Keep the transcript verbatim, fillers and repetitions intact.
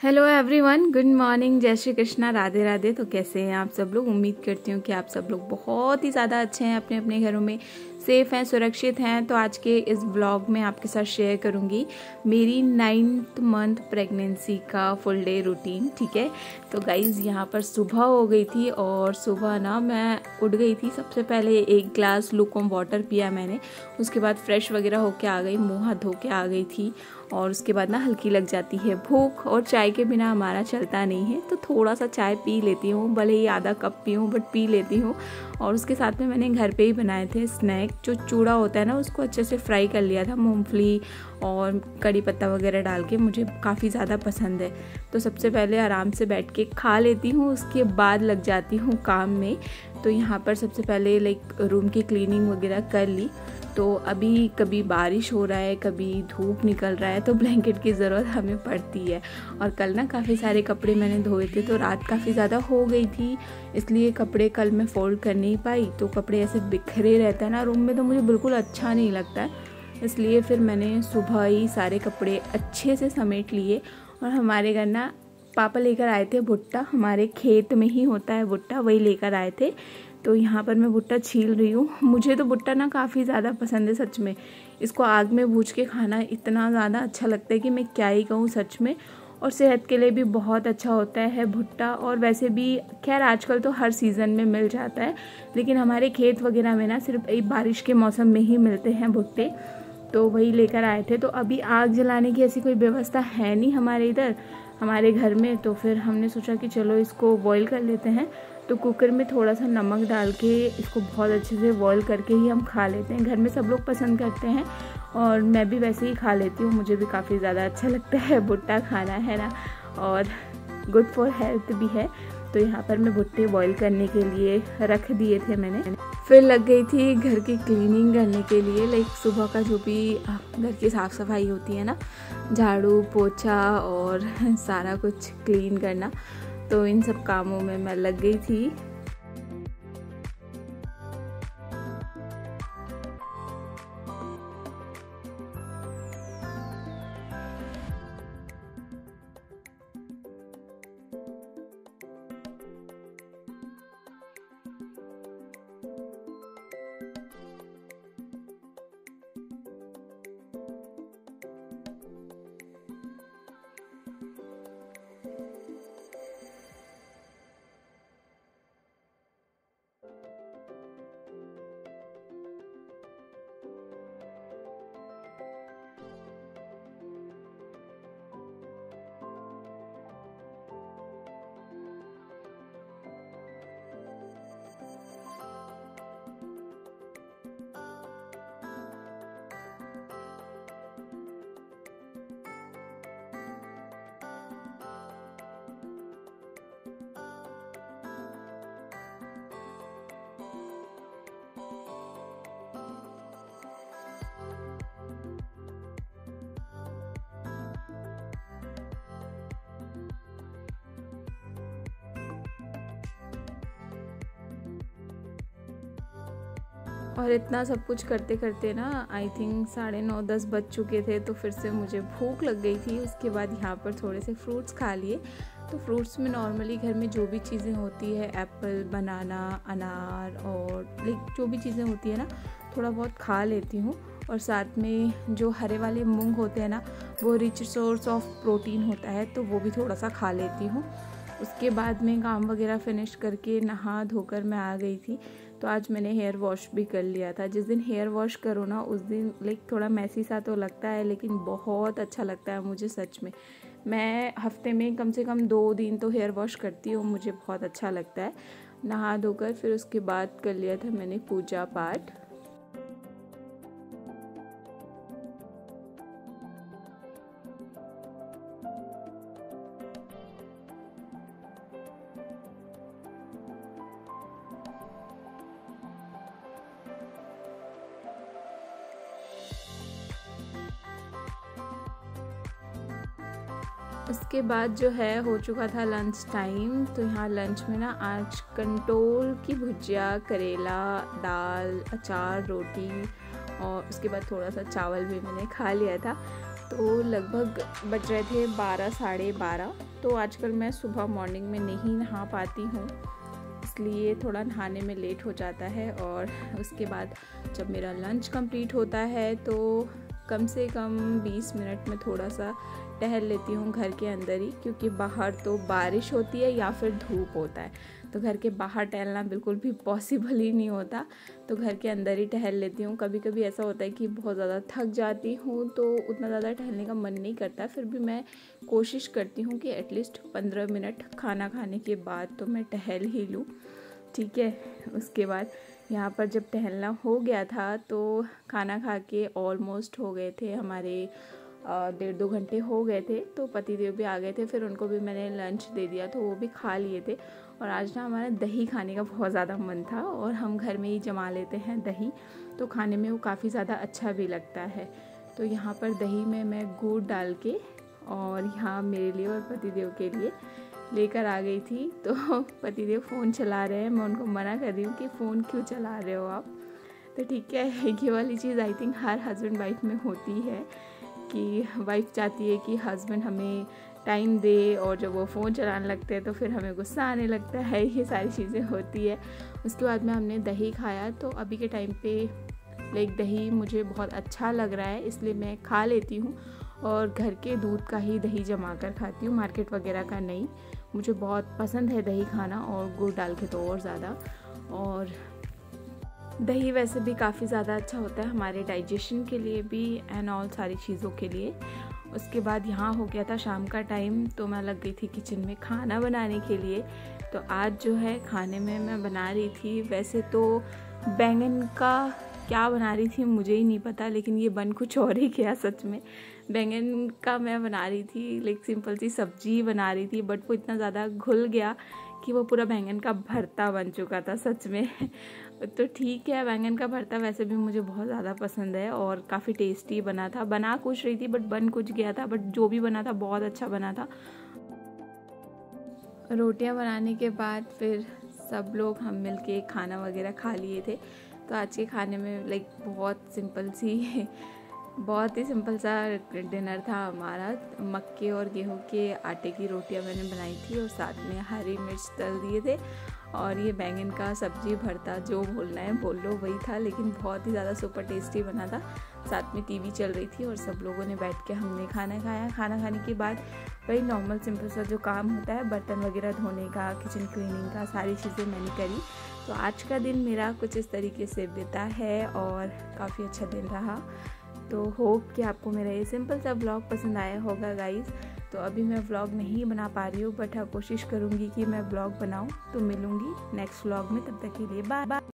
Hello everyone, good morning, जय श्री कृष्णा, राधे राधे। तो कैसे हैं आप सब लोग? उम्मीद करती हूँ कि आप सब लोग बहुत ही ज़्यादा अच्छे हैं, अपने अपने घरों में सेफ़ हैं, सुरक्षित हैं। तो आज के इस व्लॉग में आपके साथ शेयर करूँगी मेरी नाइन्थ मंथ प्रेगनेंसी का फुल डे रूटीन। ठीक है, तो गाइज़ यहाँ पर सुबह हो गई थी और सुबह ना मैं उठ गई थी। सबसे पहले एक ग्लास लूकवार्म वाटर पिया मैंने, उसके बाद फ्रेश वगैरह होके आ गई, मुँह हाथ धो के आ गई थी। और उसके बाद ना हल्की लग जाती है भूख, और चाय के बिना हमारा चलता नहीं है, तो थोड़ा सा चाय पी लेती हूँ, भले ही आधा कप पी हूँ बट पी लेती हूँ। और उसके साथ में मैंने घर पे ही बनाए थे स्नैक, जो चूड़ा होता है ना, उसको अच्छे से फ्राई कर लिया था, मूंगफली और कड़ी पत्ता वगैरह डाल के, मुझे काफ़ी ज़्यादा पसंद है। तो सबसे पहले आराम से बैठ के खा लेती हूँ, उसके बाद लग जाती हूँ काम में। तो यहाँ पर सबसे पहले लाइक रूम की क्लीनिंग वगैरह कर ली। तो अभी कभी बारिश हो रहा है, कभी धूप निकल रहा है, तो ब्लैंकेट की ज़रूरत हमें पड़ती है। और कल ना काफ़ी सारे कपड़े मैंने धोए थे, तो रात काफ़ी ज़्यादा हो गई थी, इसलिए कपड़े कल मैं फोल्ड कर नहीं पाई। तो कपड़े ऐसे बिखरे रहते हैं ना रूम में, तो मुझे बिल्कुल अच्छा नहीं लगता है, इसलिए फिर मैंने सुबह ही सारे कपड़े अच्छे से समेट लिए। और हमारे घर ना पापा लेकर आए थे भुट्टा, हमारे खेत में ही होता है भुट्टा, वही लेकर आए थे। तो यहाँ पर मैं भुट्टा छील रही हूँ। मुझे तो भुट्टा ना काफ़ी ज़्यादा पसंद है सच में, इसको आग में भूज के खाना इतना ज़्यादा अच्छा लगता है कि मैं क्या ही कहूँ सच में। और सेहत के लिए भी बहुत अच्छा होता है भुट्टा। और वैसे भी खैर आजकल तो हर सीज़न में मिल जाता है, लेकिन हमारे खेत वगैरह में ना सिर्फ एक बारिश के मौसम में ही मिलते हैं भुट्टे, तो वही लेकर आए थे। तो अभी आग जलाने की ऐसी कोई व्यवस्था है नहीं हमारे इधर, हमारे घर में, तो फिर हमने सोचा कि चलो इसको बॉईल कर लेते हैं। तो कुकर में थोड़ा सा नमक डाल के इसको बहुत अच्छे से बॉईल करके ही हम खा लेते हैं। घर में सब लोग पसंद करते हैं और मैं भी वैसे ही खा लेती हूँ, मुझे भी काफ़ी ज़्यादा अच्छा लगता है भुट्टा खाना, है ना, और गुड फॉर हेल्थ भी है। तो यहाँ पर मैं भुट्टे बॉईल करने के लिए रख दिए थे मैंने। फिर लग गई थी घर की क्लीनिंग करने के लिए, लाइक सुबह का जो भी घर की साफ़ सफाई होती है ना, झाड़ू पोछा और सारा कुछ क्लीन करना, तो इन सब कामों में मैं लग गई थी। और इतना सब कुछ करते करते ना आई थिंक साढ़े नौ दस बज चुके थे, तो फिर से मुझे भूख लग गई थी। उसके बाद यहाँ पर थोड़े से फ्रूट्स खा लिए। तो फ्रूट्स में नॉर्मली घर में जो भी चीज़ें होती है, एप्पल, बनाना, अनार और लाइक जो भी चीज़ें होती है ना, थोड़ा बहुत खा लेती हूँ। और साथ में जो हरे वाले मूंग होते हैं ना, वो रिच सोर्स ऑफ प्रोटीन होता है, तो वो भी थोड़ा सा खा लेती हूँ। उसके बाद में काम वगैरह फिनिश करके नहा धोकर मैं आ गई थी। तो आज मैंने हेयर वॉश भी कर लिया था। जिस दिन हेयर वॉश करो ना, उस दिन लाइक थोड़ा मैसी सा तो लगता है, लेकिन बहुत अच्छा लगता है मुझे सच में। मैं हफ्ते में कम से कम दो दिन तो हेयर वॉश करती हूँ, मुझे बहुत अच्छा लगता है। नहा धोकर फिर उसके बाद कर लिया था मैंने पूजा पाठ। उसके बाद जो है हो चुका था लंच टाइम। तो यहाँ लंच में ना आज कंटोल की भुजिया, करेला, दाल, अचार, रोटी और उसके बाद थोड़ा सा चावल भी मैंने खा लिया था। तो लगभग बज रहे थे बारह साढ़े बारह। तो आजकल मैं सुबह मॉर्निंग में नहीं नहा पाती हूँ, इसलिए थोड़ा नहाने में लेट हो जाता है। और उसके बाद जब मेरा लंच कंप्लीट होता है तो कम से कम बीस मिनट में थोड़ा सा टहल लेती हूँ घर के अंदर ही, क्योंकि बाहर तो बारिश होती है या फिर धूप होता है, तो घर के बाहर टहलना बिल्कुल भी पॉसिबल ही नहीं होता। तो घर के अंदर ही टहल लेती हूँ। कभी कभी ऐसा होता है कि बहुत ज़्यादा थक जाती हूँ तो उतना ज़्यादा टहलने का मन नहीं करता, फिर भी मैं कोशिश करती हूँ कि एटलीस्ट पंद्रह मिनट खाना खाने के बाद तो मैं टहल ही लूँ, ठीक है। उसके बाद यहाँ पर जब टहलना हो गया था तो खाना खा के ऑलमोस्ट हो गए थे हमारे डेढ़ दो घंटे हो गए थे, तो पतिदेव भी आ गए थे, फिर उनको भी मैंने लंच दे दिया तो वो भी खा लिए थे। और आज ना हमारा दही खाने का बहुत ज़्यादा मन था, और हम घर में ही जमा लेते हैं दही, तो खाने में वो काफ़ी ज़्यादा अच्छा भी लगता है। तो यहाँ पर दही में मैं गुड़ डाल के और यहाँ मेरे लिए और पतिदेव के लिए लेकर आ गई थी। तो पतिदेव फ़ोन चला रहे हैं, मैं उनको मना कर रही हूँ कि फ़ोन क्यों चला रहे हो आप। तो ठीक है, ये वाली चीज़ आई थिंक हर हस्बैंड वाइफ में होती है कि वाइफ चाहती है कि हस्बैंड हमें टाइम दे, और जब वो फ़ोन चलाने लगते हैं तो फिर हमें गुस्सा आने लगता है, ये सारी चीज़ें होती है। उसके बाद में हमने दही खाया, तो अभी के टाइम पे लाइक दही मुझे बहुत अच्छा लग रहा है, इसलिए मैं खा लेती हूँ। और घर के दूध का ही दही जमा कर खाती हूँ, मार्केट वगैरह का नहीं। मुझे बहुत पसंद है दही खाना, और गुड़ डाल के तो और ज़्यादा। और दही वैसे भी काफ़ी ज़्यादा अच्छा होता है हमारे डाइजेशन के लिए भी एंड ऑल सारी चीज़ों के लिए। उसके बाद यहाँ हो गया था शाम का टाइम, तो मैं लग गई थी किचन में खाना बनाने के लिए। तो आज जो है खाने में मैं बना रही थी, वैसे तो बैंगन का क्या बना रही थी मुझे ही नहीं पता, लेकिन ये बन कुछ और ही गया सच में। बैंगन का मैं बना रही थी लाइक सिंपल सी सब्जी बना रही थी, बट वो इतना ज़्यादा घुल गया कि वो पूरा बैंगन का भरता बन चुका था सच में। तो ठीक है, बैंगन का भरता वैसे भी मुझे बहुत ज़्यादा पसंद है और काफ़ी टेस्टी बना था। बना कुछ रही थी बट बन कुछ गया था, बट जो भी बना था बहुत अच्छा बना था। रोटियां बनाने के बाद फिर सब लोग हम मिलके खाना वगैरह खा लिए थे। तो आज के खाने में लाइक बहुत सिंपल सी बहुत ही सिंपल सा डिनर था हमारा। मक्के और गेहूं के आटे की रोटियां मैंने बनाई थी और साथ में हरी मिर्च तल दिए थे, और ये बैंगन का सब्जी भरता, जो बोलना है बोल लो, वही था। लेकिन बहुत ही ज़्यादा सुपर टेस्टी बना था। साथ में टीवी चल रही थी और सब लोगों ने बैठ के हमने खाना खाया। खाना खाने के बाद वही नॉर्मल सिंपल सा जो काम होता है, बर्तन वगैरह धोने का, किचन क्लीनिंग का, सारी चीज़ें मैंने करी। तो आज का दिन मेरा कुछ इस तरीके से बीता है और काफ़ी अच्छा दिन रहा। तो होप कि आपको मेरा ये सिंपल सा व्लॉग पसंद आया होगा गाइज़। तो अभी मैं व्लॉग नहीं बना पा रही हूँ, बट हाँ कोशिश करूँगी कि मैं व्लॉग बनाऊँ। तो मिलूँगी नेक्स्ट व्लॉग में, तब तक के लिए बाय बाय।